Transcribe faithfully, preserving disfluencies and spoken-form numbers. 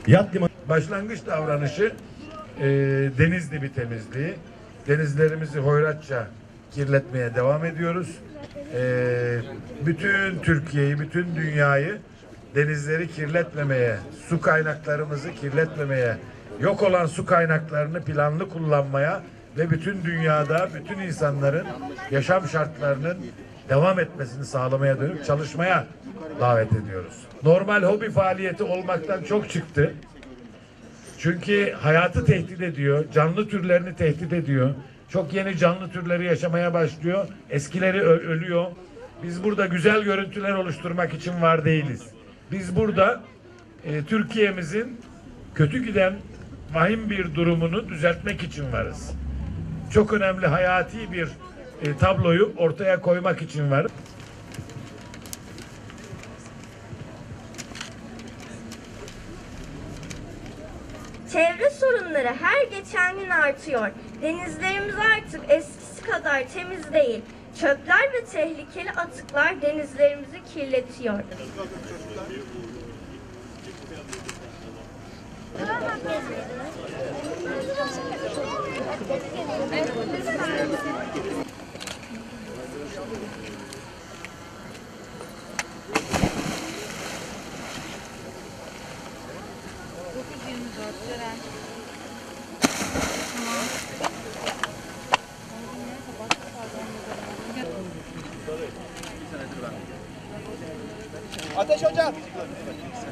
Yat limanı. Başlangıç davranışı e, deniz dibi temizliği. Denizlerimizi hoyratça kirletmeye devam ediyoruz. E, bütün Türkiye'yi, bütün dünyayı denizleri kirletmemeye, su kaynaklarımızı kirletmemeye, yok olan su kaynaklarını planlı kullanmaya ve bütün dünyada bütün insanların yaşam şartlarının devam etmesini sağlamaya dönük çalışmaya davet ediyoruz. Normal hobi faaliyeti olmaktan çok çıktı. Çünkü hayatı tehdit ediyor, canlı türlerini tehdit ediyor. Çok yeni canlı türleri yaşamaya başlıyor. Eskileri ölüyor. Biz burada güzel görüntüler oluşturmak için var değiliz. Biz burada e, Türkiye'mizin kötü giden vahim bir durumunu düzeltmek için varız. Çok önemli hayati bir e, tabloyu ortaya koymak için varız. Çevre sorunları her geçen gün artıyor. Denizlerimiz artık eskisi kadar temiz değil. Çöpler ve tehlikeli atıklar denizlerimizi kirletiyor. Ateş hocam.